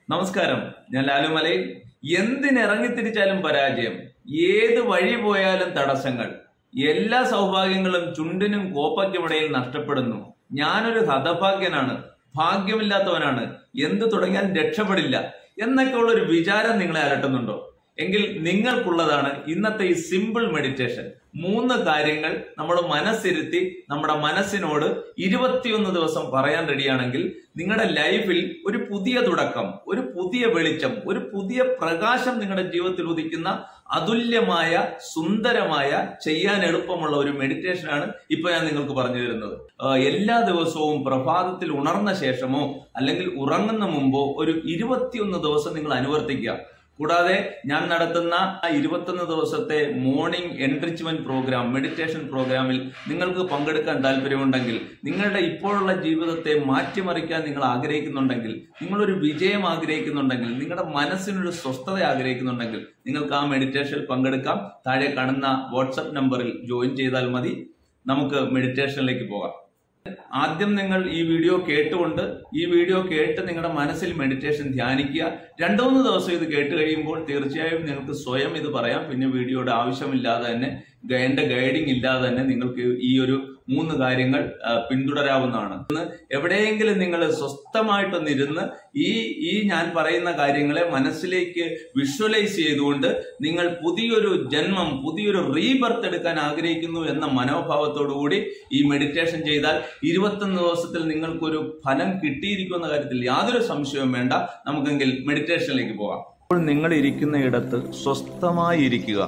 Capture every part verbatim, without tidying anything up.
നമസ്കാരം, ഞാൻ ലാലു മലയിൽ. എന്തിനിറങ്ങിത്തിരിച്ചാലും പരാജയം, ഏത് വഴി പോയാലും തടസ്സങ്ങൾ, എല്ലാ സൗഭാഗ്യങ്ങളും ചുണ്ടിനും കോപ്പയ്ക്കുമിടയിൽ നഷ്ടപ്പെടുന്നു. ഞാനൊരു ഹതഭാഗ്യനാണ്, ഭാഗ്യമില്ലാത്തവനാണ്, എന്തു തുടങ്ങിയാലും രക്ഷപ്പെടില്ല എന്നൊക്കെയുള്ള ഒരു വിചാരം നിങ്ങളെ അലട്ടുന്നുണ്ടോ? എങ്കിൽ നിങ്ങൾക്കുള്ളതാണ് ഇന്നത്തെ ഈ സിമ്പിൾ മെഡിറ്റേഷൻ. മൂന്ന് കാര്യങ്ങൾ നമ്മൾ മനസ്സിരുത്തി നമ്മുടെ മനസ്സിനോട് ഇരുപത്തിയൊന്ന് ദിവസം പറയാൻ റെഡിയാണെങ്കിൽ നിങ്ങളുടെ ലൈഫിൽ ഒരു പുതിയ തുടക്കം, ഒരു പുതിയ വെളിച്ചം, ഒരു പുതിയ പ്രകാശം നിങ്ങളുടെ ജീവിതത്തിൽ ഉദിക്കുന്ന അതുല്യമായ, സുന്ദരമായ, ചെയ്യാൻ എളുപ്പമുള്ള ഒരു മെഡിറ്റേഷനാണ് ഇപ്പൊ ഞാൻ നിങ്ങൾക്ക് പറഞ്ഞു തരുന്നത്. എല്ലാ ദിവസവും പ്രഭാതത്തിൽ ഉണർന്ന ശേഷമോ അല്ലെങ്കിൽ ഉറങ്ങുന്ന മുമ്പോ ഒരു ഇരുപത്തിയൊന്ന് ദിവസം നിങ്ങൾ അനുവർത്തിക്കുക. കൂടാതെ ഞാൻ നടത്തുന്ന ഇരുപത്തൊന്ന് ദിവസത്തെ മോർണിംഗ് എൻറിച്ച്മെന്റ് പ്രോഗ്രാം, മെഡിറ്റേഷൻ പ്രോഗ്രാമിൽ നിങ്ങൾക്ക് പങ്കെടുക്കാൻ താല്പര്യമുണ്ടെങ്കിൽ, നിങ്ങളുടെ ഇപ്പോഴുള്ള ജീവിതത്തെ മാറ്റിമറിക്കാൻ നിങ്ങൾ ആഗ്രഹിക്കുന്നുണ്ടെങ്കിൽ, നിങ്ങളൊരു വിജയം ആഗ്രഹിക്കുന്നുണ്ടെങ്കിൽ, നിങ്ങളുടെ മനസ്സിനൊരു സ്വസ്ഥത ആഗ്രഹിക്കുന്നുണ്ടെങ്കിൽ നിങ്ങൾക്ക് ആ മെഡിറ്റേഷനിൽ പങ്കെടുക്കാം. താഴെ കാണുന്ന വാട്സപ്പ് നമ്പറിൽ ജോയിൻ ചെയ്താൽ മതി. നമുക്ക് മെഡിറ്റേഷനിലേക്ക് പോകാം. ആദ്യം നിങ്ങൾ ഈ വീഡിയോ കേട്ടുകൊണ്ട് ഈ വീഡിയോ കേട്ട് നിങ്ങളുടെ മനസ്സിൽ മെഡിറ്റേഷൻ ധ്യാനിക്കുക. രണ്ടു മൂന്ന് ദിവസം ഇത് കേട്ട് കഴിയുമ്പോൾ തീർച്ചയായും നിങ്ങൾക്ക് സ്വയം ഇത് പറയാം. പിന്നെ വീഡിയോയുടെ ആവശ്യമില്ലാതെ തന്നെ, എന്റെ ഗൈഡിങ് ഇല്ലാതെ തന്നെ നിങ്ങൾക്ക് ഈ ഒരു മൂന്ന് കാര്യങ്ങൾ പിന്തുടരാവുന്നതാണ്. എവിടെയെങ്കിലും നിങ്ങൾ സ്വസ്ഥമായിട്ടൊന്നിരുന്ന് ഈ ഈ ഞാൻ പറയുന്ന കാര്യങ്ങളെ മനസ്സിലേക്ക് വിഷ്വലൈസ് ചെയ്തുകൊണ്ട് നിങ്ങൾ പുതിയൊരു ജന്മം, പുതിയൊരു റീബർത്ത് എടുക്കാൻ ആഗ്രഹിക്കുന്നു എന്ന മനോഭാവത്തോടു കൂടി ഈ മെഡിറ്റേഷൻ ചെയ്താൽ ഇരുപത്തൊന്ന് ദിവസത്തിൽ നിങ്ങൾക്കൊരു ഫലം കിട്ടിയിരിക്കുന്ന കാര്യത്തിൽ യാതൊരു സംശയവും വേണ്ട. നമുക്കെങ്കിൽ മെഡിറ്റേഷനിലേക്ക് പോകാം. ഇപ്പോൾ നിങ്ങൾ ഇരിക്കുന്ന ഇടത്ത് സ്വസ്ഥമായി ഇരിക്കുക.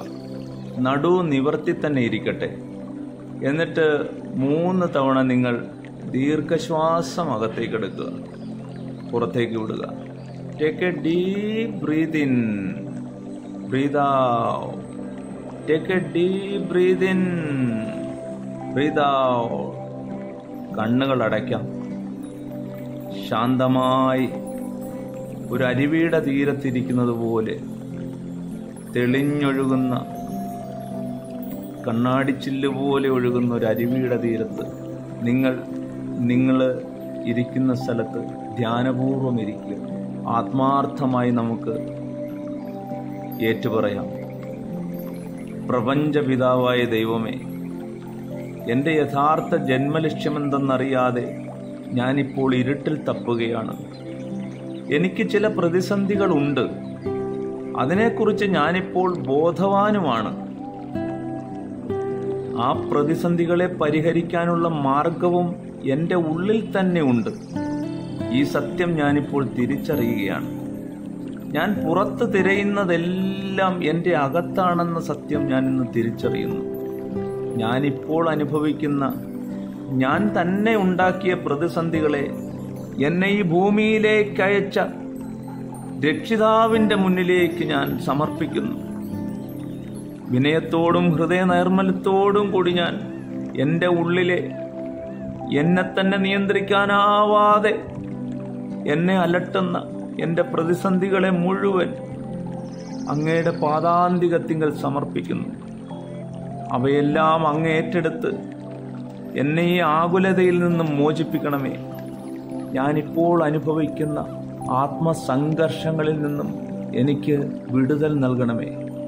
നടു നിവർത്തി തന്നെ ഇരിക്കട്ടെ. എന്നിട്ട് മൂന്ന് തവണ നിങ്ങൾ ദീർഘശ്വാസം അകത്തേക്ക് എടുക്കുക, പുറത്തേക്ക് വിടുക. Take a deep breath in, breath out. Take a deep breath in, breath out. കണ്ണുകൾ അടയ്ക്കാം. ശാന്തമായി ഒരു അരുവിയുടെ തീരത്തിരിക്കുന്നത് പോലെ തെളിഞ്ഞൊഴുകുന്ന, കണ്ണാടിച്ചില്ല് പോലെ ഒഴുകുന്ന ഒരു അരുവിയുടെ തീരത്ത് നിങ്ങൾ നിങ്ങൾ ഇരിക്കുന്ന സ്ഥലത്ത് ധ്യാനപൂർവം ഇരിക്കുക. ആത്മാർത്ഥമായി നമുക്ക് ഏറ്റുപറയാം. പ്രപഞ്ചപിതാവായ ദൈവമേ, എൻ്റെ യഥാർത്ഥ ജന്മലക്ഷ്യമെന്തെന്നറിയാതെ ഞാനിപ്പോൾ ഇരുട്ടിൽ തപ്പുകയാണ്. എനിക്ക് ചില പ്രതിസന്ധികളുണ്ട്, അതിനെക്കുറിച്ച് ഞാനിപ്പോൾ ബോധവാനുമാണ്. ആ പ്രതിസന്ധികളെ പരിഹരിക്കാനുള്ള മാർഗവും എൻ്റെ ഉള്ളിൽ തന്നെ ഉണ്ട്. ഈ സത്യം ഞാനിപ്പോൾ തിരിച്ചറിയുകയാണ്. ഞാൻ പുറത്ത് തിരയുന്നതെല്ലാം എൻ്റെ അകത്താണെന്ന സത്യം ഞാൻ ഇന്ന് തിരിച്ചറിയുന്നു. ഞാനിപ്പോൾ അനുഭവിക്കുന്ന, ഞാൻ തന്നെ ഉണ്ടാക്കിയ പ്രതിസന്ധികളെ എന്നെ ഈ ഭൂമിയിലേക്ക് അയച്ച രക്ഷിതാവിൻ്റെ മുന്നിലേക്ക് ഞാൻ സമർപ്പിക്കുന്നു. വിനയത്തോടും ഹൃദയ നൈർമല്യത്തോടും കൂടി ഞാൻ എൻ്റെ ഉള്ളിലെ എന്നെ തന്നെ നിയന്ത്രിക്കാനാവാതെ എന്നെ അലട്ടുന്ന എൻ്റെ പ്രതിസന്ധികളെ മുഴുവൻ അങ്ങയുടെ പാദാന്തികത്തിങ്കൽ സമർപ്പിക്കുന്നു. അവയെല്ലാം അങ്ങ് ഏറ്റെടുത്ത് എന്നെ ഈ ആകുലതയിൽ നിന്നും മോചിപ്പിക്കണമേ. ഞാനിപ്പോൾ അനുഭവിക്കുന്ന ആത്മസംഘർഷങ്ങളിൽ നിന്നും എനിക്ക് വിടുതൽ നൽകണമേ.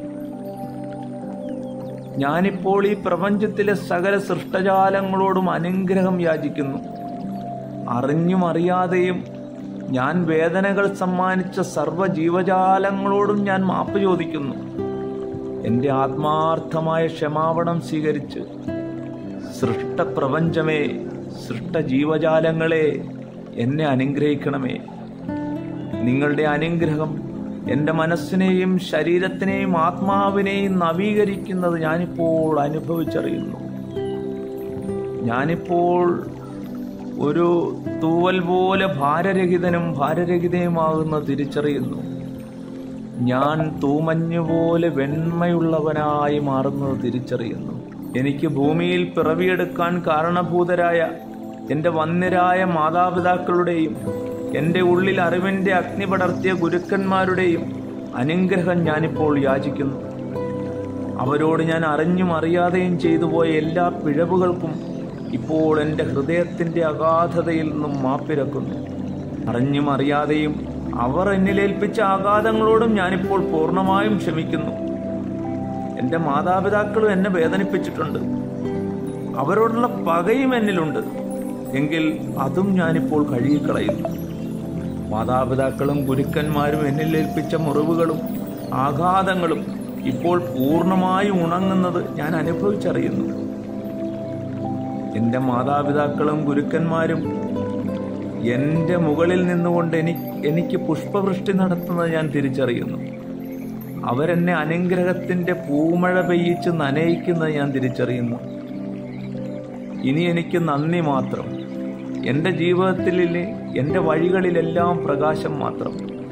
ഞാനിപ്പോൾ ഈ പ്രപഞ്ചത്തിലെ സകല സൃഷ്ടജാലങ്ങളോടും അനുഗ്രഹം യാചിക്കുന്നു. അറിഞ്ഞും അറിയാതെയും ഞാൻ വേദനകൾ സമ്മാനിച്ച സർവ്വ ജീവജാലങ്ങളോടും ഞാൻ മാപ്പ് ചോദിക്കുന്നു. എൻ്റെ ആത്മാർത്ഥമായ ക്ഷമാപണം സ്വീകരിച്ച് സൃഷ്ടപ്രപഞ്ചമേ, സൃഷ്ടജീവജാലങ്ങളെ എന്നെ അനുഗ്രഹിക്കണമേ. നിങ്ങളുടെ അനുഗ്രഹം എൻ്റെ മനസ്സിനെയും ശരീരത്തിനെയും ആത്മാവിനെയും നവീകരിക്കുന്നത് ഞാനിപ്പോൾ അനുഭവിച്ചറിയുന്നു. ഞാനിപ്പോൾ ഒരു തൂവൽ പോലെ ഭാരരഹിതനും ഭാരരഹിതയുമാകുന്ന തിരിച്ചറിയുന്നു. ഞാൻ തൂമഞ്ഞുപോലെ വെണ്മയുള്ളവനായി മാറുന്നത് തിരിച്ചറിയുന്നു. എനിക്ക് ഭൂമിയിൽ പിറവിയെടുക്കാൻ കാരണഭൂതരായ എൻ്റെ വന്യരായ മാതാപിതാക്കളുടെയും എൻ്റെ ഉള്ളിൽ അറിവിൻ്റെ അഗ്നി പടർത്തിയ ഗുരുക്കന്മാരുടെയും അനുഗ്രഹം ഞാനിപ്പോൾ യാചിക്കുന്നു. അവരോട് ഞാൻ അറിഞ്ഞും അറിയാതെയും ചെയ്തു പോയ എല്ലാ പിഴവുകൾക്കും ഇപ്പോൾ എൻ്റെ ഹൃദയത്തിൻ്റെ അഗാധതയിൽ നിന്നും മാപ്പിരക്കുന്നു. അറിഞ്ഞും അറിയാതെയും അവർ എന്നിലേൽപ്പിച്ച ആഘാതങ്ങളോടും ഞാനിപ്പോൾ പൂർണ്ണമായും ക്ഷമിക്കുന്നു. എൻ്റെ മാതാപിതാക്കളും എന്നെ വേദനിപ്പിച്ചിട്ടുണ്ട്, അവരോടുള്ള പകയും എന്നിലുണ്ട്. എങ്കിൽ അതും ഞാനിപ്പോൾ കഴുകിക്കളയുന്നു. മാതാപിതാക്കളും ഗുരുക്കന്മാരും എന്നിലേൽപ്പിച്ച മുറിവുകളും ആഘാതങ്ങളും ഇപ്പോൾ പൂർണ്ണമായും ഉണങ്ങുന്നത് ഞാൻ അനുഭവിച്ചറിയുന്നു. എൻ്റെ മാതാപിതാക്കളും ഗുരുക്കന്മാരും എൻ്റെ മുകളിൽ നിന്നുകൊണ്ട് എനിക്ക് എനിക്ക് പുഷ്പവൃഷ്ടി നടത്തുന്നത് ഞാൻ തിരിച്ചറിയുന്നു. അവരെന്നെ അനുഗ്രഹത്തിൻ്റെ പൂമഴ പെയ്യിച്ച് നനയിക്കുന്നത് ഞാൻ തിരിച്ചറിയുന്നു. ഇനി എനിക്ക് നന്ദി മാത്രം. എൻ്റെ ജീവിതത്തിലെ എൻ്റെ വഴികളിലെല്ലാം പ്രകാശം മാത്രം.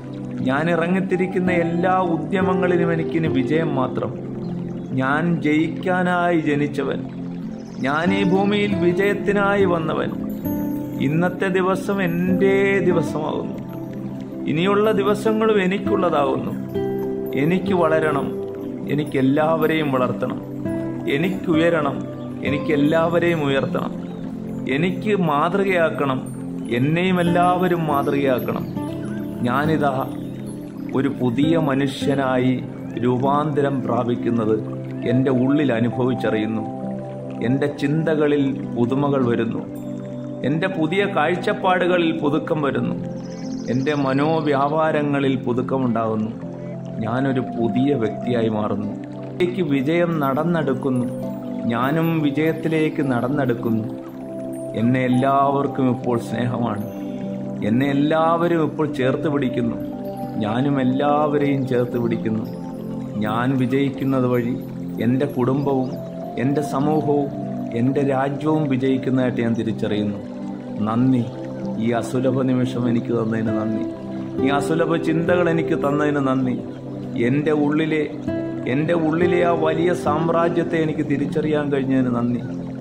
ഞാൻ ഇറങ്ങിത്തിരിക്കുന്ന എല്ലാ ഉദ്യമങ്ങളിലും എനിക്കിനി വിജയം മാത്രം. ഞാൻ ജയിക്കാനായി ജനിച്ചവൻ, ഞാൻ ഈ ഭൂമിയിൽ വിജയത്തിനായി വന്നവൻ. ഇന്നത്തെ ദിവസം എൻ്റെ ദിവസമാകുന്നു. ഇനിയുള്ള ദിവസങ്ങളും എനിക്കുള്ളതാകുന്നു. എനിക്ക് വളരണം, എനിക്കെല്ലാവരെയും വളർത്തണം. എനിക്കുയരണം, എനിക്കെല്ലാവരെയും ഉയർത്തണം. എനിക്ക് മാതൃകയാക്കണം, എന്നെയും എല്ലാവരും മാതൃകയാക്കണം. ഞാനിതാ ഒരു പുതിയ മനുഷ്യനായി രൂപാന്തരം പ്രാപിക്കുന്നത് എൻ്റെ ഉള്ളിൽ അനുഭവിച്ചറിയുന്നു. എൻ്റെ ചിന്തകളിൽ പുതുമകൾ വരുന്നു. എൻ്റെ പുതിയ കാഴ്ചപ്പാടുകളിൽ പുതുക്കം വരുന്നു. എൻ്റെ മനോവ്യാപാരങ്ങളിൽ പുതുക്കമുണ്ടാകുന്നു. ഞാനൊരു പുതിയ വ്യക്തിയായി മാറുന്നു. എനിക്ക് വിജയം നടന്നെടുക്കുന്നു. ഞാനും വിജയത്തിലേക്ക് നടന്നെടുക്കുന്നു. എന്നെ എല്ലാവർക്കും ഇപ്പോൾ സ്നേഹമാണ്. എന്നെ എല്ലാവരും ഇപ്പോൾ ചേർത്ത് പിടിക്കുന്നു. ഞാനും എല്ലാവരെയും ചേർത്ത് പിടിക്കുന്നു. ഞാൻ വിജയിക്കുന്നത് വഴി എൻ്റെ കുടുംബവും എൻ്റെ സമൂഹവും എൻ്റെ രാജ്യവും വിജയിക്കുന്നതായിട്ട് ഞാൻ തിരിച്ചറിയുന്നു. നന്ദി, ഈ അസുലഭ നിമിഷം എനിക്ക് തന്നതിന് നന്ദി. ഈ അസുലഭ ചിന്തകൾ എനിക്ക് തന്നതിന് നന്ദി. എൻ്റെ ഉള്ളിലെ എൻ്റെ ഉള്ളിലെ ആ വലിയ സാമ്രാജ്യത്തെ എനിക്ക് തിരിച്ചറിയാൻ കഴിഞ്ഞതിന് നന്ദി.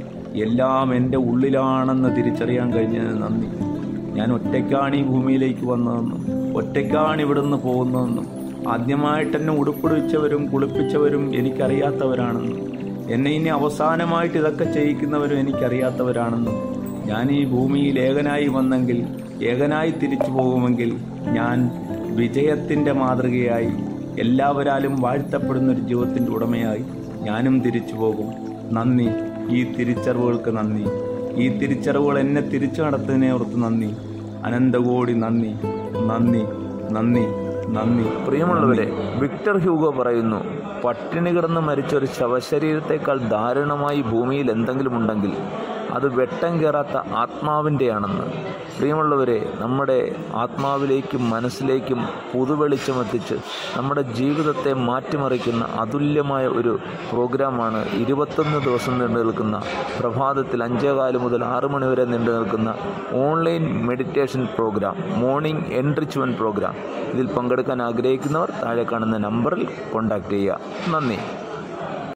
എല്ലാം എൻ്റെ ഉള്ളിലാണെന്ന് തിരിച്ചറിയാൻ കഴിഞ്ഞതിന് നന്ദി. ഞാൻ ഒറ്റയ്ക്കാണ് ഈ ഭൂമിയിലേക്ക് വന്നതെന്നും ഒറ്റയ്ക്കാണ് ഇവിടുന്ന് പോകുന്നതെന്നും ആദ്യമായിട്ട് എന്നെ ഉടുപ്പിടിച്ചവരും കുളിപ്പിച്ചവരും എനിക്കറിയാത്തവരാണെന്നും എന്നെ ഇനി അവസാനമായിട്ട് ഇതൊക്കെ ചെയ്യിക്കുന്നവരും എനിക്കറിയാത്തവരാണെന്നും ഞാൻ ഈ ഭൂമിയിൽ ഏകനായി വന്നെങ്കിൽ ഏകനായി തിരിച്ചു പോകുമെങ്കിൽ ഞാൻ വിജയത്തിൻ്റെ മാതൃകയായി എല്ലാവരാലും വാഴ്ത്തപ്പെടുന്നൊരു ജീവിതത്തിൻ്റെ ഉടമയായി ഞാനും തിരിച്ചു പോകും. നന്ദി, ഈ തിരിച്ചറിവുകൾക്ക് നന്ദി. ഈ തിരിച്ചറിവുകൾ എന്നെ തിരിച്ചു നടത്തുന്നതിനെ ഓർത്ത് നന്ദി. അനന്തകോടി നന്ദി, നന്ദി, നന്ദി, നന്ദി. പ്രിയമുള്ളവരെ, വിക്ടർ ഹ്യൂഗോ പറയുന്നു, പട്ടിണി കിടന്ന് മരിച്ച ഒരു ശവശരീരത്തെക്കാൾ ദാരുണമായി ഭൂമിയിൽ എന്തെങ്കിലും ഉണ്ടെങ്കിൽ അത് വെട്ടം കയറാത്ത ആത്മാവിൻ്റെയാണെന്ന്. പ്രിയമുള്ളവരെ, നമ്മുടെ ആത്മാവിലേക്കും മനസ്സിലേക്കും പുതുവെളിച്ചമെത്തിച്ച് നമ്മുടെ ജീവിതത്തെ മാറ്റിമറിക്കുന്ന അതുല്യമായ ഒരു പ്രോഗ്രാമാണ് ഇരുപത്തൊന്ന് ദിവസം നീണ്ടു നിൽക്കുന്ന പ്രഭാതത്തിൽ അഞ്ചേകാല് മുതൽ ആറ് മണി വരെ നീണ്ടു നിൽക്കുന്ന online meditation program, morning enrichment program. ഇതിൽ പങ്കെടുക്കാൻ ആഗ്രഹിക്കുന്നവർ താഴെ കാണുന്ന നമ്പറിൽ കോൺടാക്റ്റ് ചെയ്യുക. നന്ദി.